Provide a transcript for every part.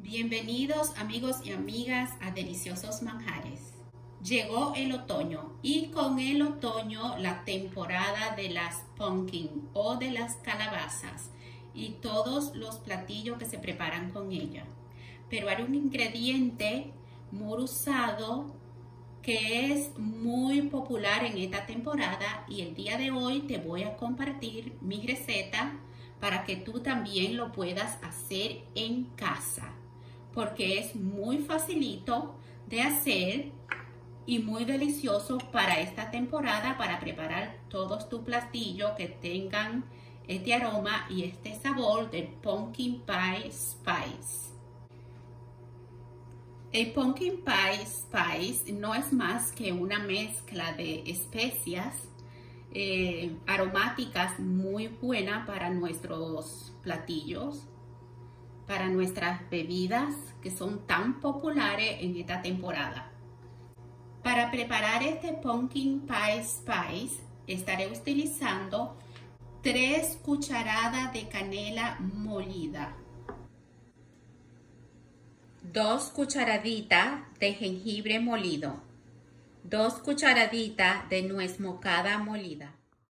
Bienvenidos amigos y amigas a Deliciosos Manjares. Llegó el otoño y con el otoño la temporada de las pumpkin o de las calabazas y todos los platillos que se preparan con ella. Pero hay un ingrediente muy usado que es muy popular en esta temporada y el día de hoy te voy a compartir mi receta para que tú también lo puedas hacer en casa, porque es muy facilito de hacer y muy delicioso para esta temporada para preparar todos tus platillos que tengan este aroma y este sabor del Pumpkin Pie Spice. El Pumpkin Pie Spice no es más que una mezcla de especias aromáticas muy buena para nuestros platillos, para nuestras bebidas que son tan populares en esta temporada. Para preparar este Pumpkin Pie Spice estaré utilizando 3 cucharadas de canela molida, 2 cucharaditas de jengibre molido, 2 cucharaditas de nuez moscada molida,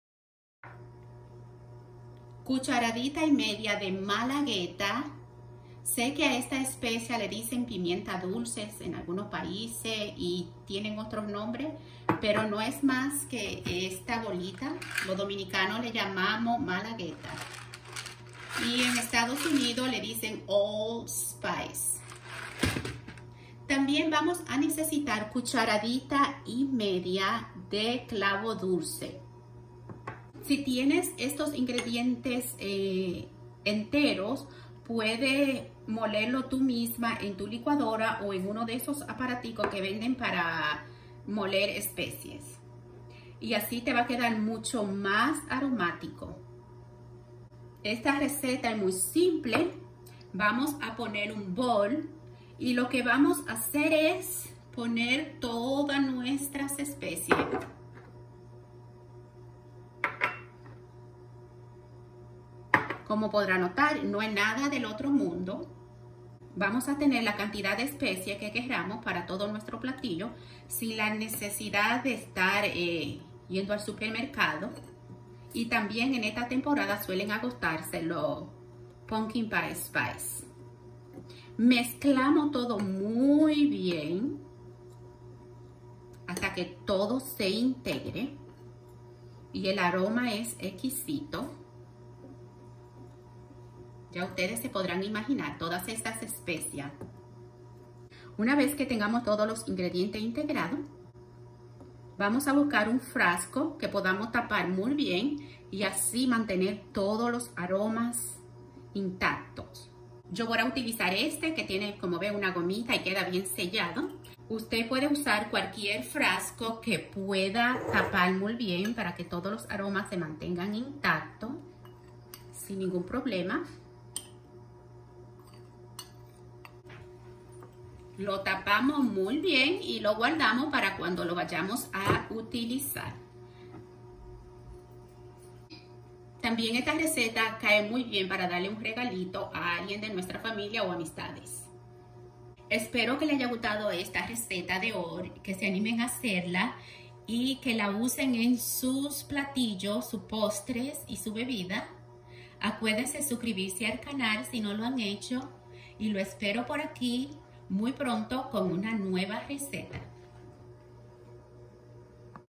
cucharadita y media de malagueta. Sé que a esta especia le dicen pimienta dulces en algunos países y tienen otros nombres, pero no es más que esta bolita. Los dominicanos le llamamos malagueta y en Estados Unidos le dicen allspice. También vamos a necesitar cucharadita y media de clavo dulce. Si tienes estos ingredientes enteros, puedes molerlo tú misma en tu licuadora o en uno de esos aparaticos que venden para moler especies. Y así te va a quedar mucho más aromático. Esta receta es muy simple. Vamos a poner un bol y lo que vamos a hacer es poner todas nuestras especies. Como podrá notar, no es nada del otro mundo. Vamos a tener la cantidad de especies que queramos para todo nuestro platillo, sin la necesidad de estar yendo al supermercado. Y también en esta temporada suelen agotarse los Pumpkin Pie Spice. Mezclamos todo muy bien hasta que todo se integre y el aroma es exquisito. Ya ustedes se podrán imaginar todas estas especias. Una vez que tengamos todos los ingredientes integrados, vamos a buscar un frasco que podamos tapar muy bien y así mantener todos los aromas intactos. Yo voy a utilizar este que tiene, como ven, una gomita y queda bien sellado. Usted puede usar cualquier frasco que pueda tapar muy bien para que todos los aromas se mantengan intactos sin ningún problema. Lo tapamos muy bien y lo guardamos para cuando lo vayamos a utilizar. También esta receta cae muy bien para darle un regalito a alguien de nuestra familia o amistades. Espero que les haya gustado esta receta de hoy, que se animen a hacerla y que la usen en sus platillos, sus postres y su bebida. Acuérdense suscribirse al canal si no lo han hecho y lo espero por aquí muy pronto con una nueva receta.